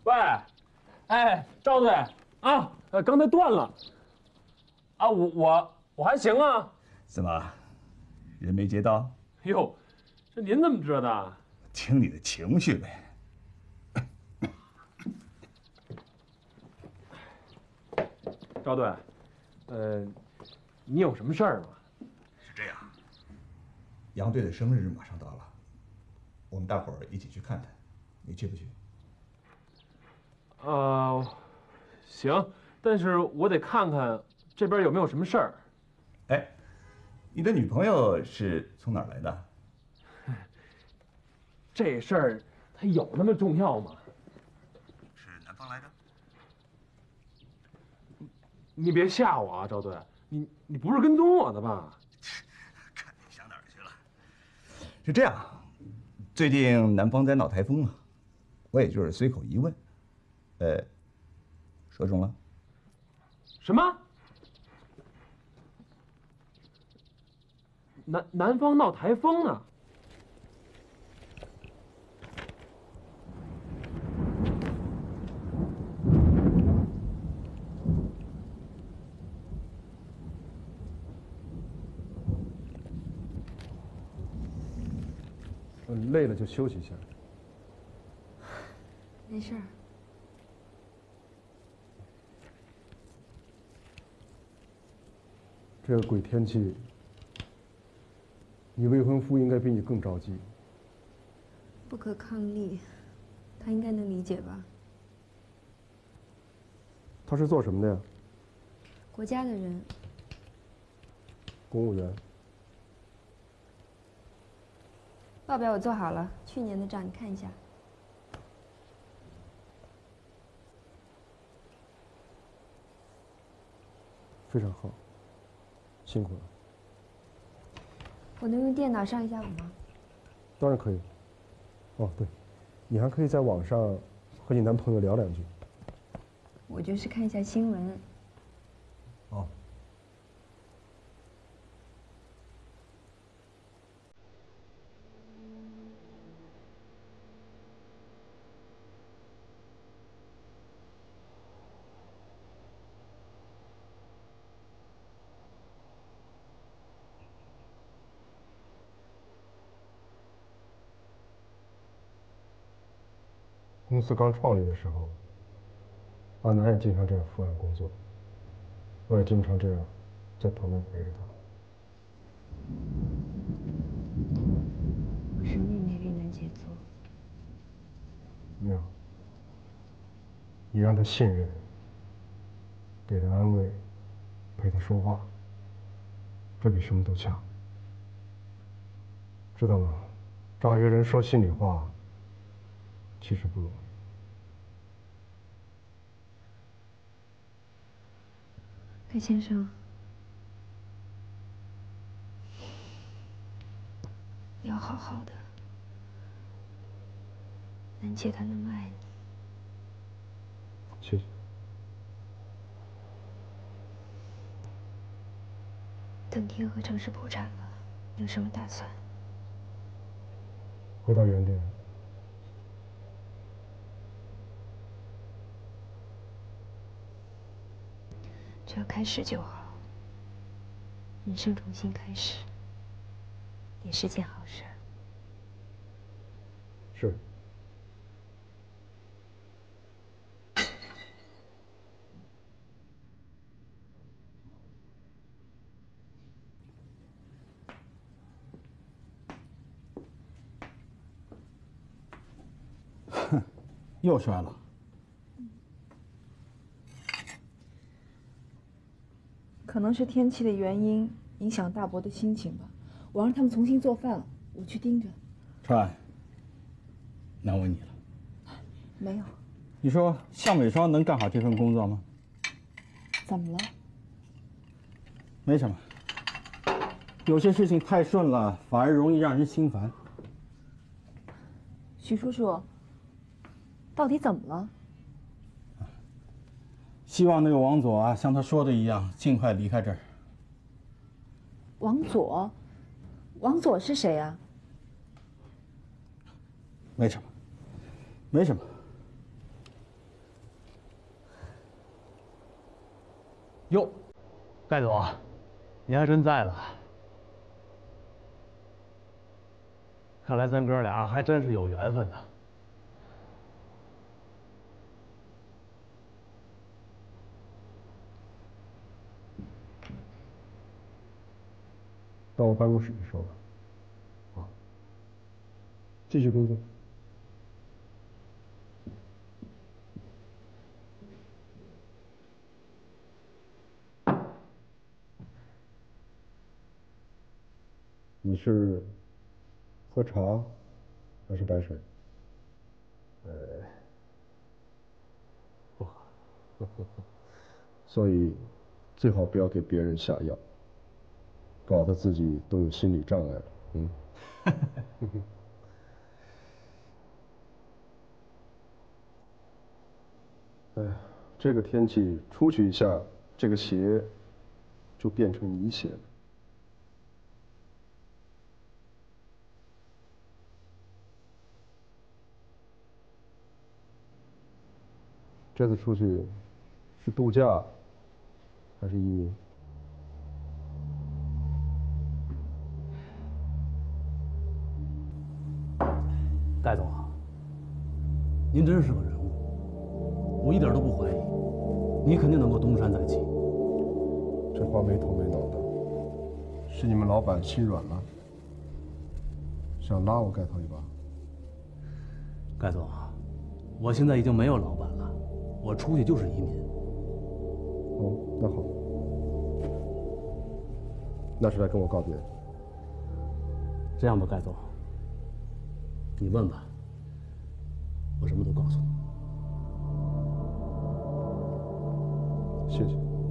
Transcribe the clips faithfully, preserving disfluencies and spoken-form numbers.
喂，哎，赵队啊，呃，刚才断了。啊，我我我还行啊。 怎么，人没接到？ 哟，这您怎么知道的？ 听你的情绪呗。 赵队，呃，你有什么事儿吗？ 是这样，杨队的生日马上到了，我们大伙儿一起去看看，你去不去？ 呃，行，但是我得看看这边有没有什么事儿。 哎，你的女朋友是从哪儿来的？ 这事儿它有那么重要吗？ 是南方来的。 你别吓我啊，赵队，你你不是跟踪我的吧？ 看你想哪儿去了。是这样，最近南方在闹台风啊，我也就是随口一问，呃，说中了。 什么？南南方闹台风呢？累了就休息一下。 没事儿。 这个鬼天气，你未婚夫应该比你更着急。 不可抗力，他应该能理解吧？ 他是做什么的呀？ 国家的人。 公务员。 报表我做好了，去年的账你看一下。 非常好，辛苦了。 我能用电脑上一下网吗？ 当然可以。哦，对，你还可以在网上和你男朋友聊两句。 我就是看一下新闻。 哦。公司刚创立的时候，阿南也经常这样伏案工作，我也经常这样在旁边陪着他。 我是妹妹遇难杰作。 没有，你让他信任，给他安慰，陪他说话，这比什么都强。知道吗？让一个人说心里话，其实不容易。 裴先生，你要好好的。南姐她那么爱你。 谢谢。 等天河城市破产了，你有什么打算？ 回到原点。 只要开始就好。人生重新开始，也是件好事。 是。 哼，又摔了。 可能是天气的原因影响大伯的心情吧。我让他们重新做饭，我去盯着。 川，难为你了。 没有。 你说向伟双能干好这份工作吗？ 怎么了？ 没什么。有些事情太顺了，反而容易让人心烦。 许叔叔，到底怎么了？ 希望那个王佐啊，像他说的一样，尽快离开这儿。 王佐，王佐是谁啊？ 没什么，没什么。 哟，盖总，您还真在了。看来咱哥俩还真是有缘分呢。 到我办公室去说吧。啊，继续工作。你是喝茶还是白水？ 呃，不喝。 所以最好不要给别人下药，搞得自己都有心理障碍了。嗯。哎呀，这个天气出去一下，这个鞋就变成泥鞋了。这次出去是度假还是移民？ 戴总啊，您真是个人物，我一点都不怀疑，你肯定能够东山再起。 这话没头没脑的，是你们老板心软了，想拉我盖头一把？ 盖总啊，我现在已经没有老板了，我出去就是移民。 哦，那好，那是来跟我告别。 这样吧，盖总，你问吧，我什么都告诉你。 谢谢。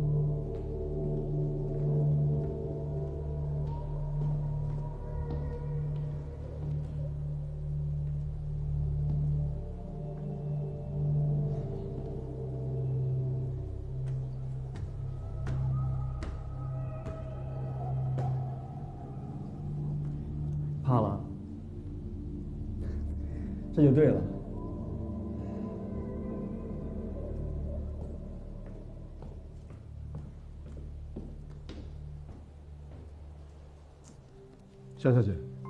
怕了，这就对了。 向小姐，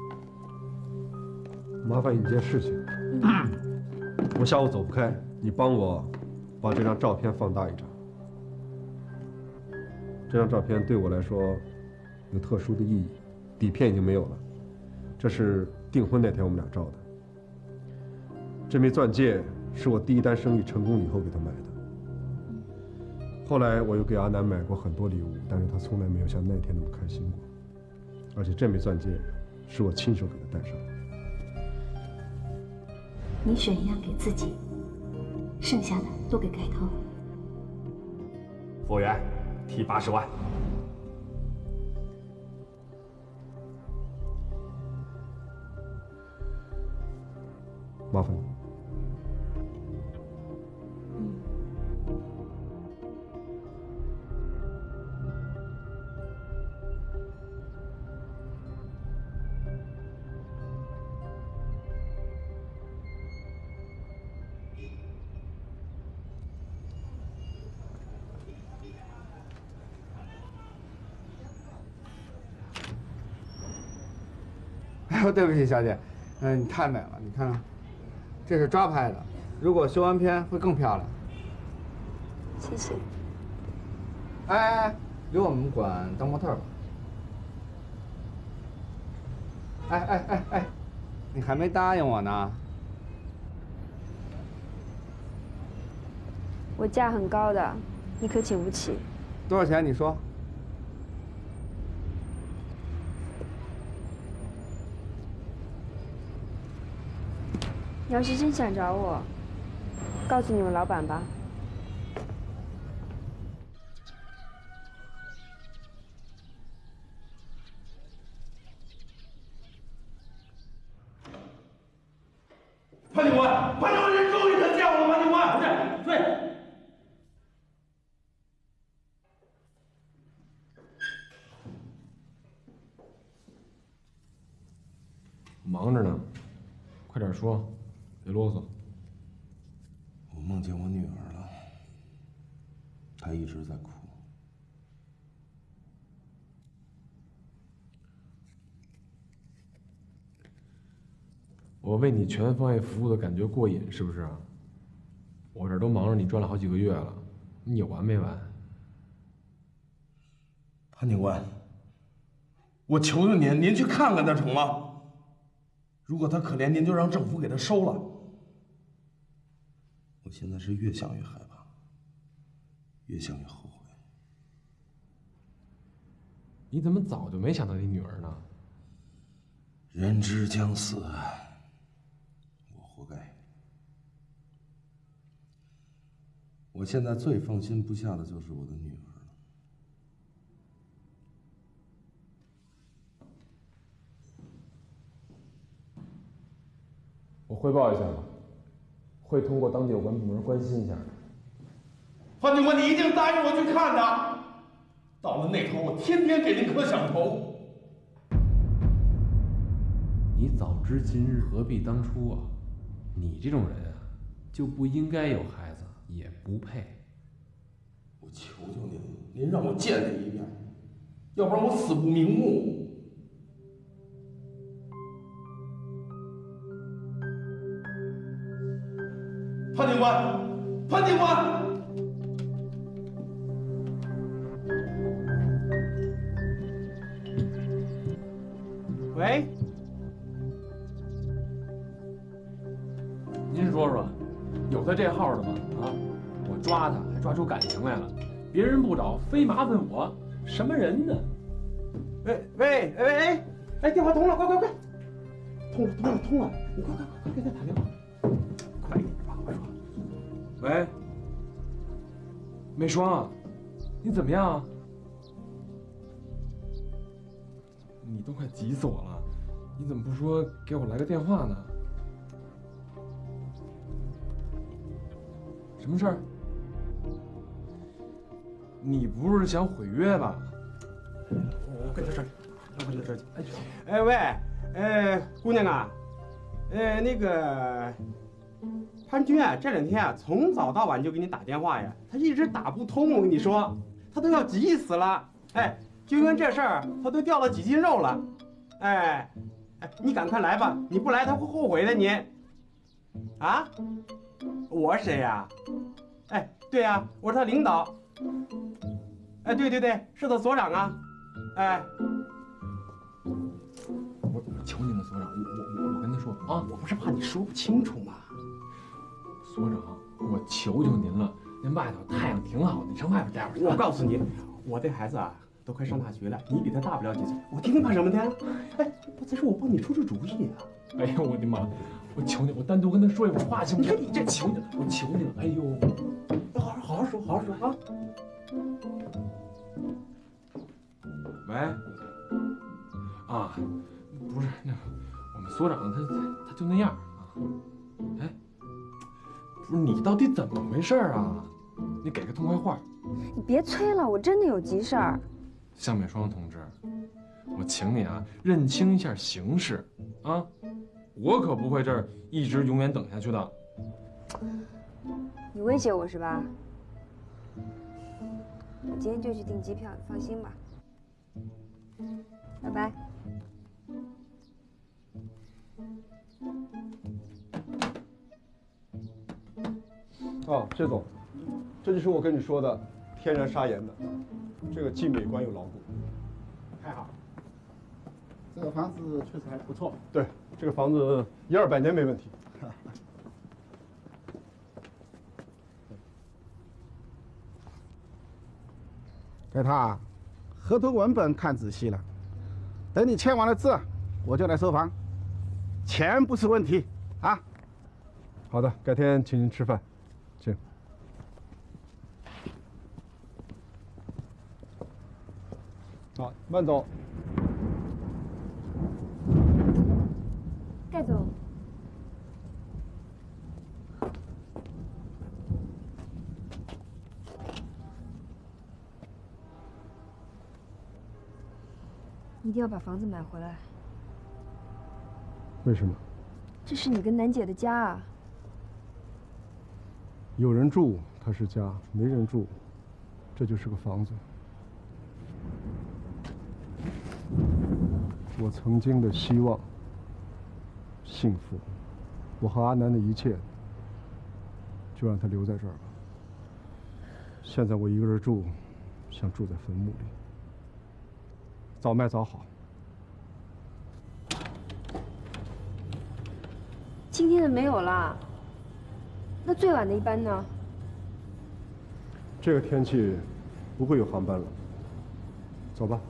麻烦你一件事情。我下午走不开，你帮我把这张照片放大一张。这张照片对我来说有特殊的意义，底片已经没有了，这是订婚那天我们俩照的。这枚钻戒是我第一单生意成功以后给他买的。后来我又给阿南买过很多礼物，但是他从来没有像那天那么开心过。而且这枚钻戒是我亲手给他戴上的。 你选一样给自己，剩下的都给盖涛。 服务员，提八十万。 麻烦你。 哎呦，对不起，小姐，嗯，你太美了，你看看，这是抓拍的，如果修完片会更漂亮。 谢谢。 哎哎哎，留我们馆当模特吧。哎哎哎哎，你还没答应我呢。 我价很高的，你可请不起。 多少钱？你说。 你要是真想找我，告诉你们老板吧。 潘警官，潘警官，人终于能见我了，潘警官。对对。 忙着呢，快点说，别啰嗦。 我梦见我女儿了，她一直在哭。 我为你全方位服务的感觉过瘾，是不是啊？我这都忙着你赚了好几个月了，你有完没完？ 潘警官，我求求您，您去看看他成吗？如果他可怜，您就让政府给他收了。我现在是越想越害怕，越想越后悔。 你怎么早就没想到你女儿呢？ 人之将死，我活该。我现在最放心不下的就是我的女儿了。 我汇报一下吧，会通过当地有关部门关心一下的。 潘警官，你一定答应我去看他。到了那头，我天天给您磕响头。 你早知今日，何必当初啊！你这种人啊，就不应该有孩子，也不配。 我求求您了，您让我见他一面，要不然我死不瞑目。潘警官，潘警官。 喂，您说说，有他这号的吗？啊，我抓他还抓出感情来了，别人不找，非麻烦我，什么人呢？ 喂喂喂喂，哎，电话通了，快快快，通了通了通了，你快快快快给他打电话，快一点吧，我说。 喂，美霜，你怎么样啊？你都快急死我了，你怎么不说给我来个电话呢？什么事儿？你不是想毁约吧？ 我跟他说，我跟他说，哎，哎喂，呃，姑娘啊，呃，那个潘军啊，这两天啊，从早到晚就给你打电话呀，他一直打不通，我跟你说，他都要急死了，哎。就因为这事儿，他都掉了几斤肉了，哎，哎，你赶快来吧，你不来他会后悔的你。啊？我是谁呀？哎，对呀，我是他领导。哎，对对对，是他所长啊。哎， 我我求你了，所长，我我我跟他说啊， 我不是怕你说不清楚吗？ 所长，我求求您了，您外头太阳挺好的，你上外边待会儿。 我告诉你，我这孩子啊。都快上大学了，你比他大不了几岁，我天天怕什么天？哎，再说我帮你出出主意啊！ 哎呦我的妈！我求你，我单独跟他说一会儿话行不行？ 你看你这求你了，我求你了！哎呦， 好好好好说，好好说啊！ 喂，啊，不是那个，我们所长他他他就那样啊。哎，不是你到底怎么回事啊？你给个痛快话。 你别催了，我真的有急事儿。 向美霜同志，我请你啊，认清一下形势啊！我可不会这儿一直永远等下去的。 你威胁我是吧？我今天就去订机票，你放心吧。拜拜。 哦，谢总，这就是我跟你说的天然砂岩的，这个既美观又牢固。 太好了，这个房子确实还不错。 对，这个房子一二百年没问题。 给他，合同文本看仔细了，等你签完了字，我就来收房，钱不是问题啊。 好的，改天请您吃饭，请。好，慢走。 盖总，一定要把房子买回来。 为什么？ 这是你跟楠姐的家啊。 有人住，它是家；没人住，这就是个房子。我曾经的希望， 幸福，我和阿南的一切，就让他留在这儿吧。现在我一个人住，像住在坟墓里，早埋早好。 今天的没有啦，那最晚的一班呢？ 这个天气不会有航班了，走吧。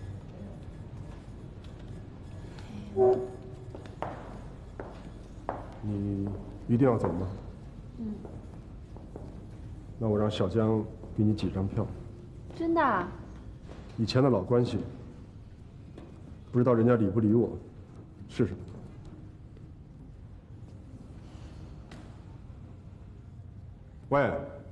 你一定要走吗？ 嗯。 那我让小江给你几张票。 真的啊？ 以前的老关系，不知道人家理不理我，试试。喂。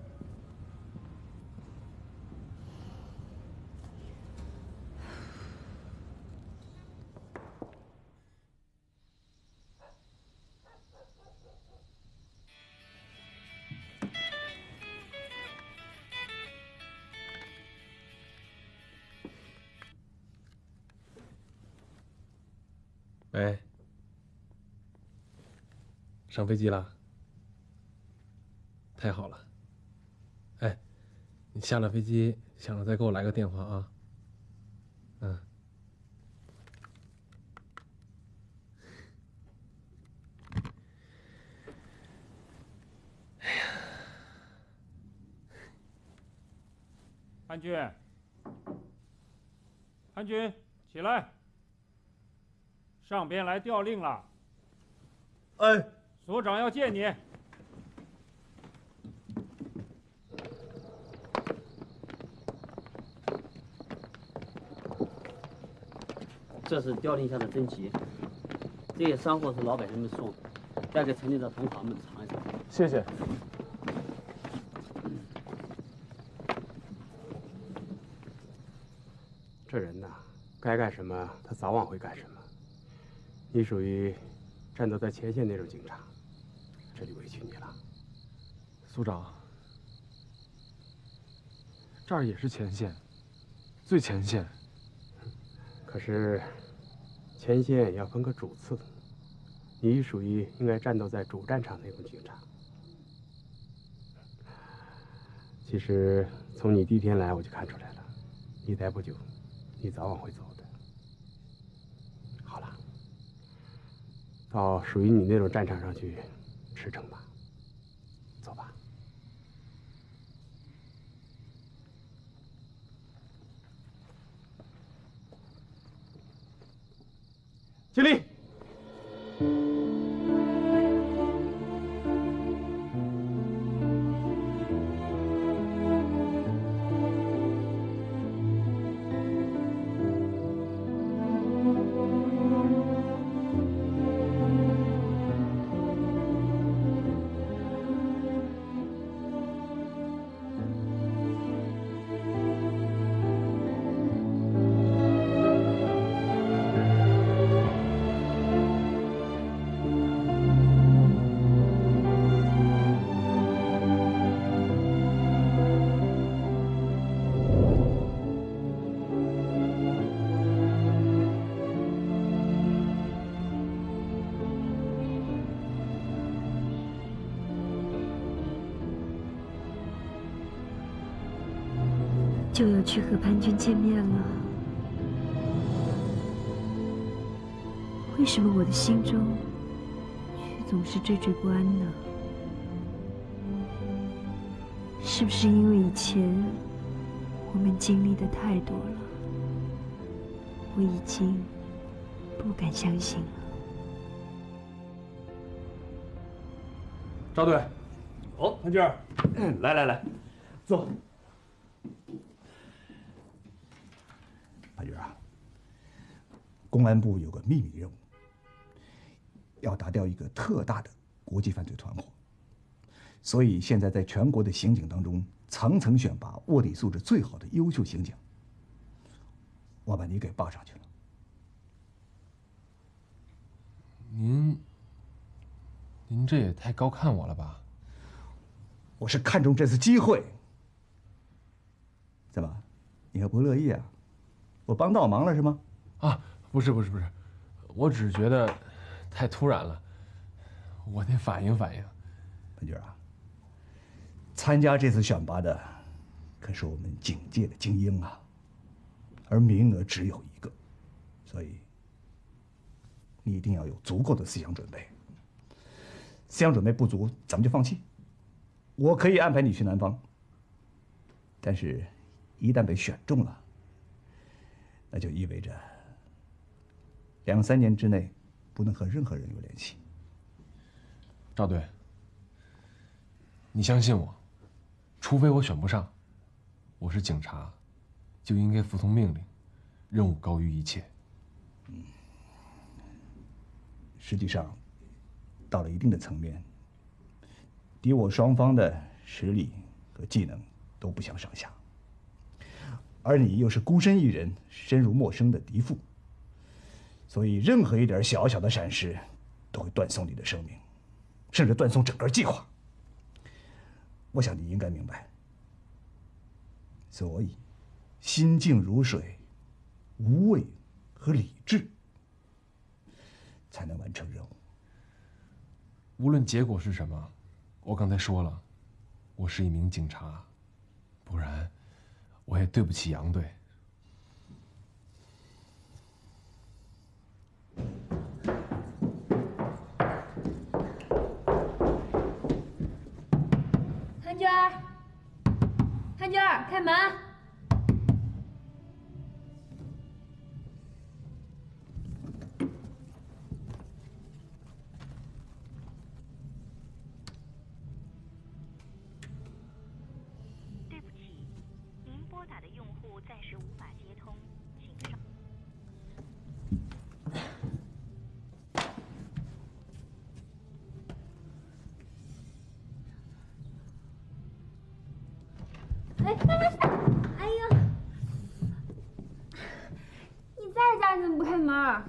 喂，上飞机了？太好了！哎，你下了飞机想着再给我来个电话啊。嗯。哎呀， 潘军，潘军，起来！上边来调令了。 哎， 所长要见你。 这是调令下的珍奇，这些山货是老百姓们送的，带给城里的同行们尝一尝。 谢谢。 这人呐，该干什么，他早晚会干什么。你属于战斗在前线那种警察，这里委屈你了。 苏长，这儿也是前线，最前线。 可是前线要分个主次，你属于应该战斗在主战场那种警察。其实从你第一天来我就看出来了，你待不久，你早晚会走的。好了，到属于你那种战场上去驰骋吧，走吧。敬礼。 就要去和潘军见面了，为什么我的心中却总是惴惴不安呢？是不是因为以前我们经历的太多了，我已经不敢相信了？ 赵队，哦，潘军，嗯，来来来，坐。 潘军啊，公安部有个秘密任务，要打掉一个特大的国际犯罪团伙，所以现在在全国的刑警当中层层选拔卧底素质最好的优秀刑警，我把你给报上去了。 您，您这也太高看我了吧？ 我是看中这次机会。怎么，你还不乐意啊？我帮倒忙了是吗？ 啊，不是不是不是，我只是觉得太突然了，我得反应反应。 文军啊，参加这次选拔的可是我们警界的精英啊，而名额只有一个，所以你一定要有足够的思想准备。思想准备不足，咱们就放弃。我可以安排你去南方，但是，一旦被选中了，那就意味着两三年之内不能和任何人有联系。 赵队，你相信我，除非我选不上，我是警察，就应该服从命令，任务高于一切。 嗯，实际上，到了一定的层面，敌我双方的实力和技能都不相上下，而你又是孤身一人深入陌生的敌阜，所以任何一点小小的闪失都会断送你的生命，甚至断送整个计划。我想你应该明白，所以心静如水，无畏和理智才能完成任务。 无论结果是什么，我刚才说了，我是一名警察，不然我也对不起杨队。 韩娟儿，韩娟儿，开门！ 对不起，您拨打的用户暂时无法接通，请稍。 哎哎呀！你在家，你怎么不开门？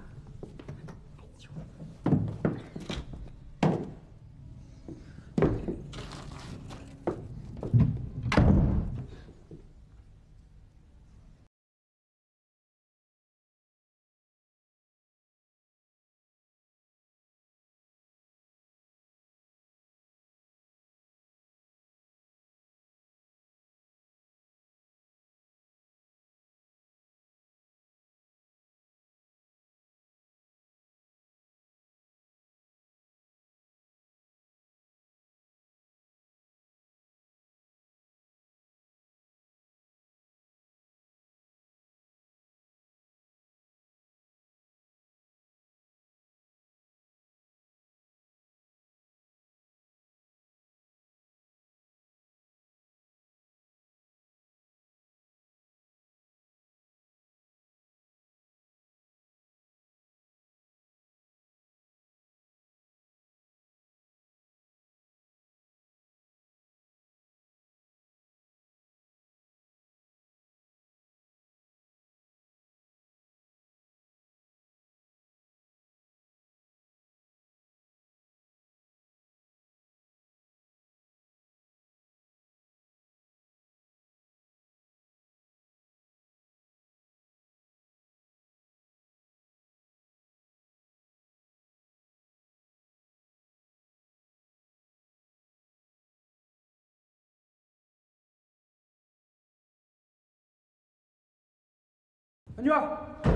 安娟，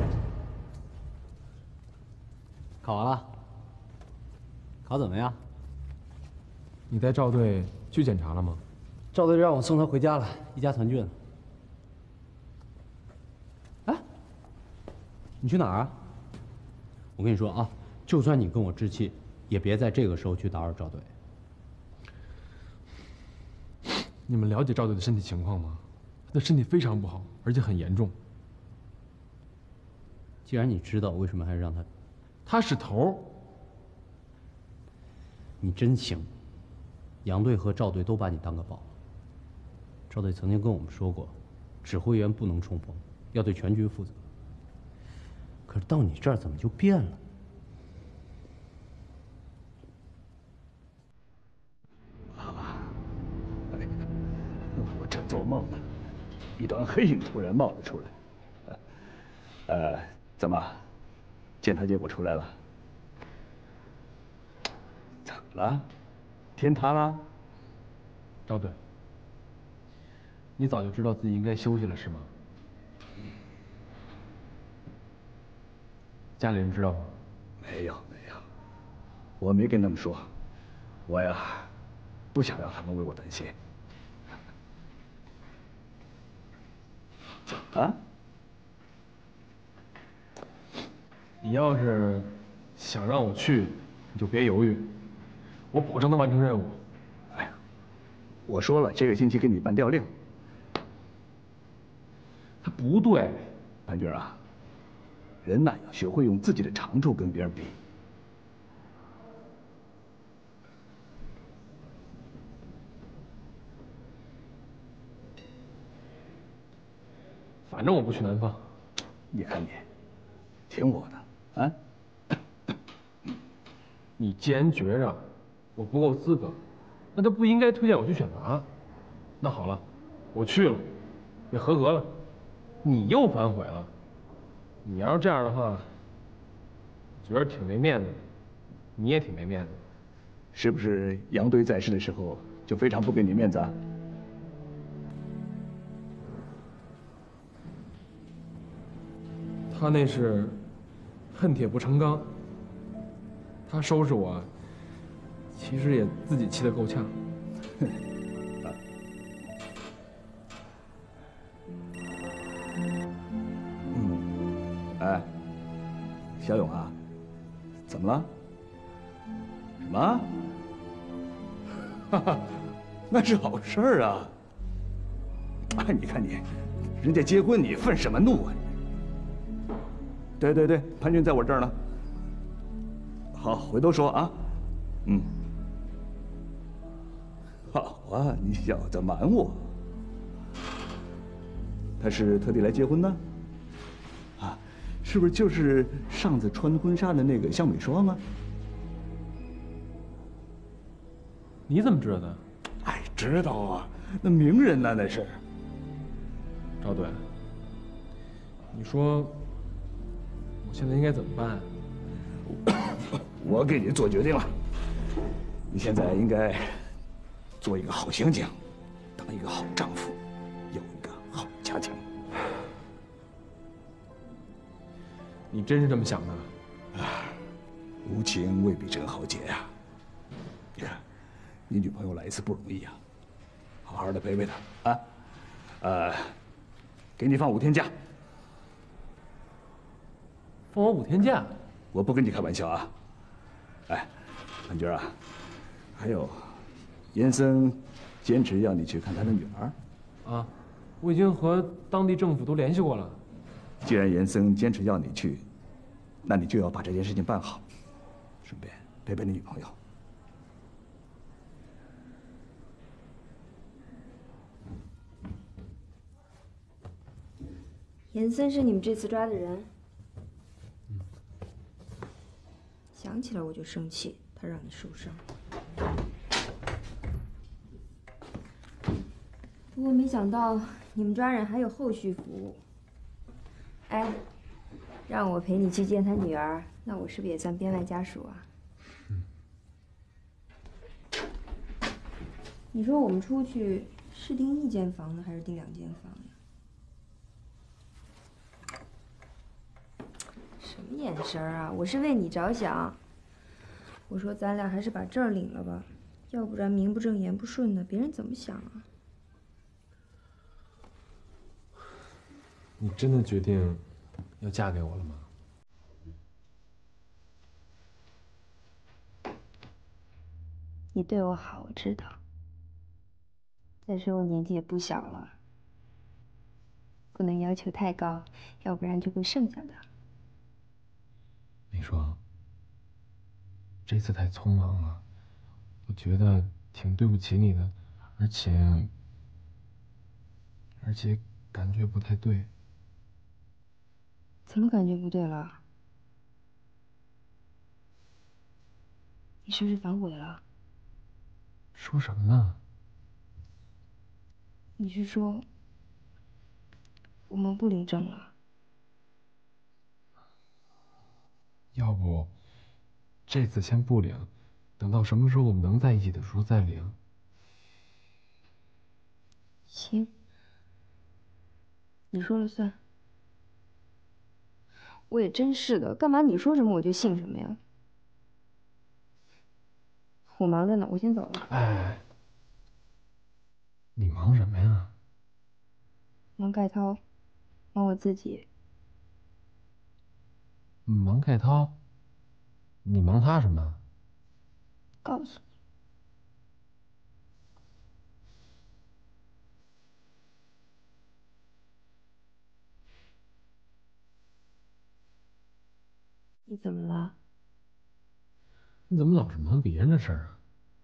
考完了，考怎么样？ 你带赵队去检查了吗？ 赵队让我送他回家了，一家团聚呢。哎，你去哪儿啊？我跟你说啊，就算你跟我置气，也别在这个时候去打扰赵队。 你们了解赵队的身体情况吗？他的身体非常不好，而且很严重。 既然你知道，为什么还是让他？ 他是头。 你真行，杨队和赵队都把你当个宝。赵队曾经跟我们说过，指挥员不能冲锋，要对全军负责。可是到你这儿怎么就变了？ 我正做梦呢，一团黑影突然冒了出来。呃，怎么，检查结果出来了？ 了？天塌了？ 赵队，你早就知道自己应该休息了是吗？家里人知道吗？ 没有没有，我没跟他们说，我呀，不想让他们为我担心。啊？ 你要是想让我去，你就别犹豫，我保证能完成任务。 哎呀，我说了，这个星期给你办调令。 他不对， 潘军啊，人呐要学会用自己的长处跟别人比。 反正我不去南方。 你看你，听我的啊！ 你既然觉着我不够资格，那就不应该推荐我去选拔。那好了，我去了，也合格了，你又反悔了。你要是这样的话，觉得挺没面子的，你也挺没面子。 是不是杨队在世的时候就非常不给你面子啊？ 他那是恨铁不成钢，他收拾我，其实也自己气得够呛。 嗯，哎，小勇啊，怎么了？什么？哈哈，那是好事儿啊！哎，你看你，人家结婚你愤什么怒啊？对对对，潘军在我这儿呢。好，回头说啊。嗯。好啊，你小子瞒我。他是特地来结婚的？啊，是不是就是上次穿婚纱的那个向美霜啊？ 你怎么知道的？ 哎，知道啊，那名人呢那是。 赵队，你说我现在应该怎么办？ 我给你做决定了，你现在应该做一个好刑警，当一个好丈夫，有一个好家庭。 你真是这么想的？ 啊，无情未必真好结呀。你看，你女朋友来一次不容易呀，好好的陪陪她啊。呃，给你放五天假。 放我五天假？ 我不跟你开玩笑啊。哎，潘军啊，还有，严森坚持要你去看他的女儿。 啊，我已经和当地政府都联系过了。 既然严森坚持要你去，那你就要把这件事情办好，顺便陪陪你女朋友。 严森是你们这次抓的人。 嗯。 想起来我就生气，他让你受伤。不过没想到你们抓人还有后续服务。哎，让我陪你去见他女儿，那我是不是也算编外家属啊？ 嗯。 你说我们出去是订一间房呢，还是订两间房呀？什么眼神啊！我是为你着想。我说咱俩还是把证儿领了吧，要不然名不正言不顺的，别人怎么想啊？ 你真的决定要嫁给我了吗？ 你对我好，我知道。再说我年纪也不小了，不能要求太高，要不然就会剩下的。 美霜，这次太匆忙了，我觉得挺对不起你的，而且而且感觉不太对。 怎么感觉不对了？你是不是反悔了？ 说什么呢？ 你是说我们不领证了？ 要不这次先不领， 等到什么时候我们能在一起的时候再领。 行，你说了算。我也真是的，干嘛你说什么我就信什么呀？我忙着呢，我先走了。 哎，你忙什么呀？ 忙盖涛，忙我自己。 忙盖涛？你忙他什么？ 告诉你，你怎么了？ 你怎么老是忙别人的事儿啊？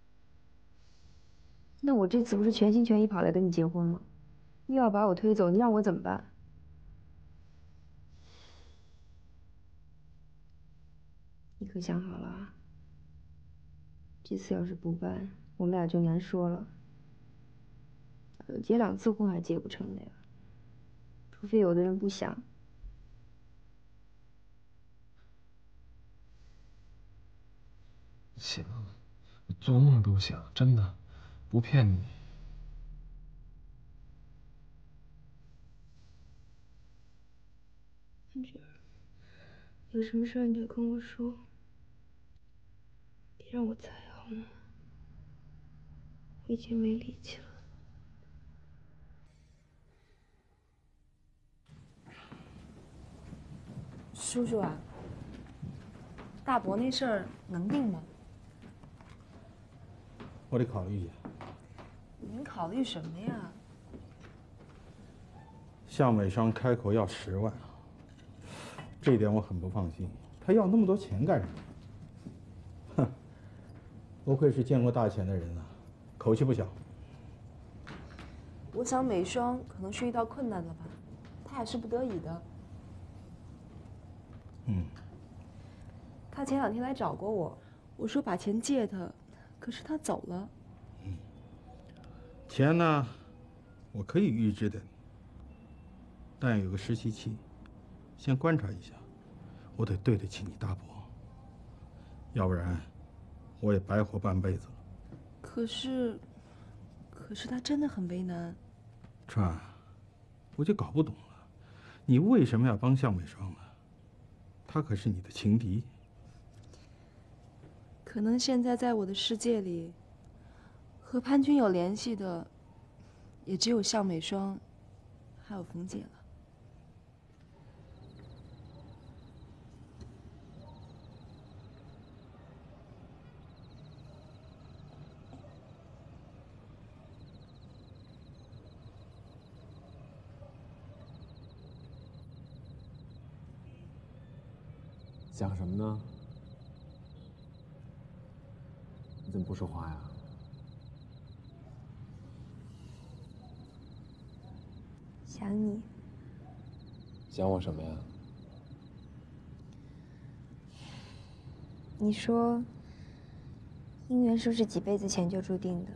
那我这次不是全心全意跑来跟你结婚吗？又要把我推走，你让我怎么办？你可想好了啊？这次要是不办，我们俩就难说了。结两次婚还结不成的呀，除非有的人不想。 行，我做梦都想，真的，不骗你。 安娟，有什么事儿你就跟我说，别让我猜好吗？我已经没力气了。 叔叔啊，大伯那事儿能定吗？ 我得考虑一下。 您考虑什么呀？ 向美双开口要十万，这一点我很不放心。他要那么多钱干什么？哼，不愧是见过大钱的人啊，口气不小。 我想美双可能是遇到困难了吧，她也是不得已的。 嗯， 她前两天来找过我，我说把钱借她，可是她走了。 嗯，钱呢，我可以预支的，但有个实习期，先观察一下，我得对得起你大伯，要不然我也白活半辈子了。 可是，可是她真的很为难。 川，我就搞不懂了，你为什么要帮向美双呢？她可是你的情敌。 可能现在在我的世界里，和潘军有联系的，也只有向美双，还有冯姐了。 想什么呢？你怎么不说话呀？ 想你。 想我什么呀？ 你说，姻缘是不是几辈子前就注定的？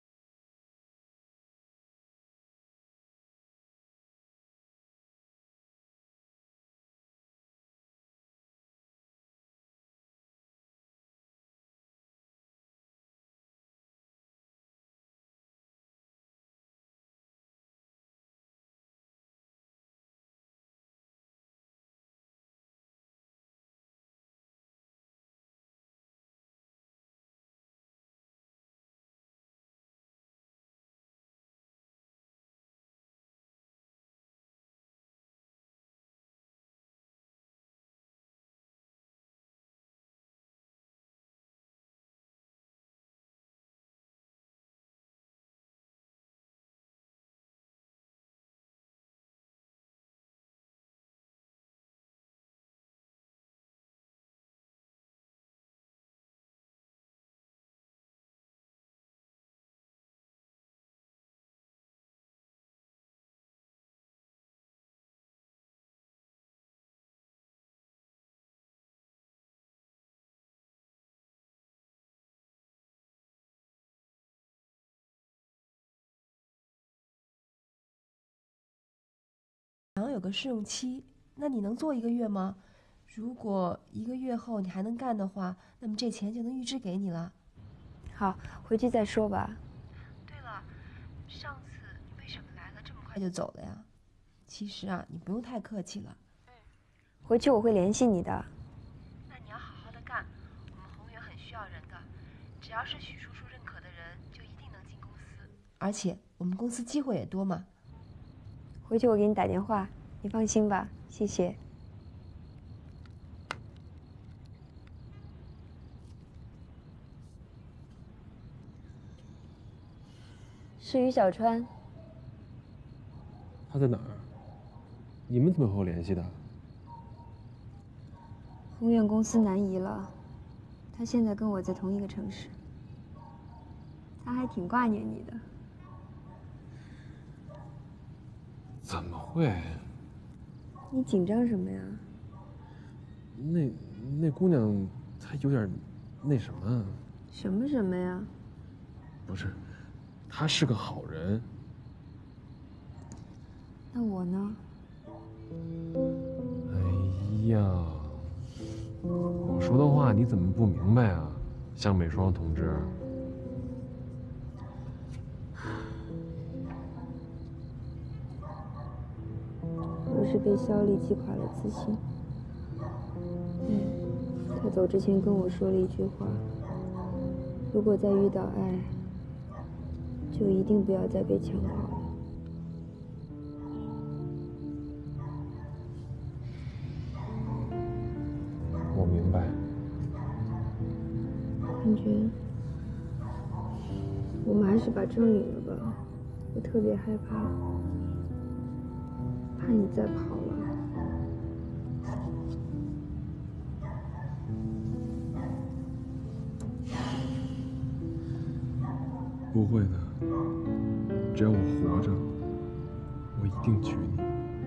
好像有个试用期，那你能做一个月吗？如果一个月后你还能干的话，那么这钱就能预支给你了。 好，回去再说吧。 对了，上次你为什么来了这么快就走了呀？其实啊，你不用太客气了。 回去我会联系你的。 那你要好好的干，我们宏源很需要人的，只要是许叔叔认可的人，就一定能进公司。而且我们公司机会也多嘛。 回去我给你打电话，你放心吧，谢谢。是于小川。 他在哪儿？你们怎么和我联系的？ 宏远公司南移了，他现在跟我在同一个城市，他还挺挂念你的。 怎么会？ 你紧张什么呀？ 那那姑娘她有点那什么。 什么什么呀？ 不是，她是个好人。 那我呢？ 哎呀，我说的话你怎么不明白啊，向美霜同志？ 我是被肖丽击垮了自信。嗯，他走之前跟我说了一句话：如果再遇到爱，就一定不要再被强暴了。 我明白。 感觉我们还是把证领了吧，我特别害怕，怕你再跑了。 不会的，只要我活着，我一定娶你。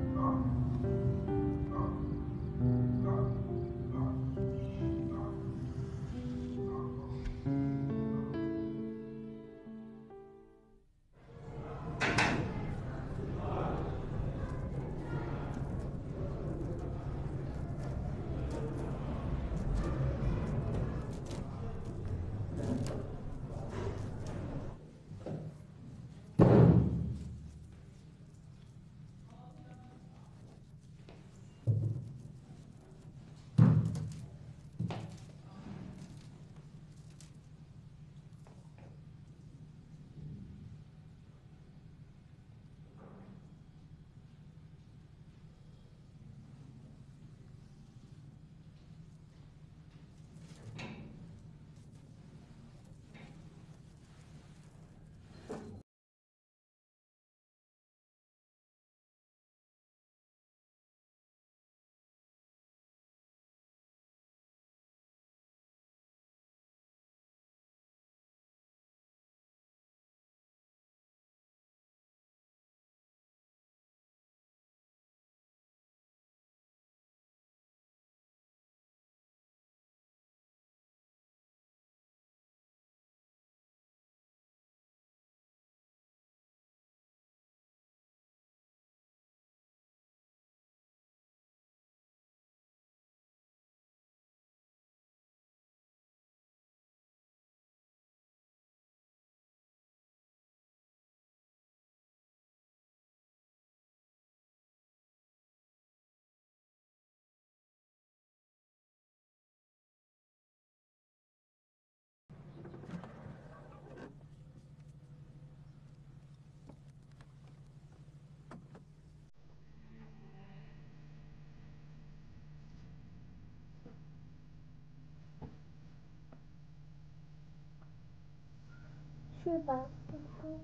睡吧，哥哥。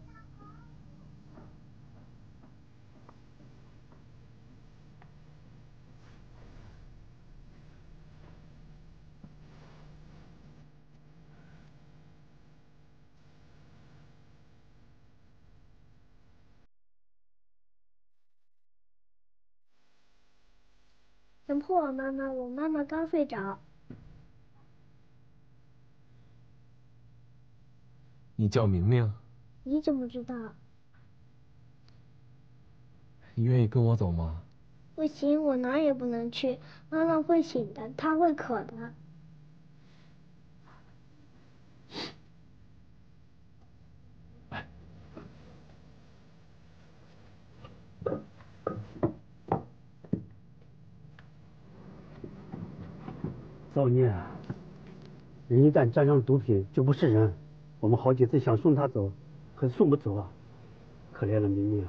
等会我妈妈，我妈妈刚睡着。 你叫明明。 你怎么知道？ 你愿意跟我走吗？ 不行，我哪儿也不能去，妈妈会醒的，她会渴的。 造孽啊！人一旦沾上毒品就不是人。我们好几次想送他走，可是送不走啊！可怜了明明啊！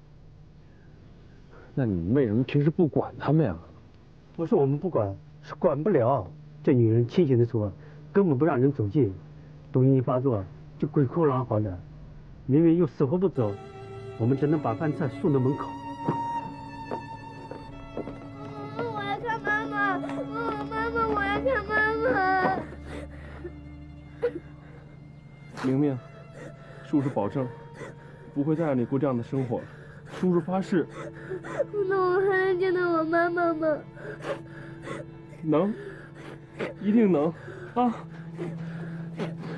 那你们为什么平时不管他们呀？ 不是我们不管，是管不了。这女人清醒的时候根本不让人走近，毒瘾一发作就鬼哭狼嚎的，明明又死活不走，我们只能把饭菜送到门口。 我要看妈妈，妈妈，我要看妈妈。 明明，叔叔保证不会再让你过这样的生活了。叔叔发誓。 那我还能见到我妈妈吗？ 能，一定能，啊！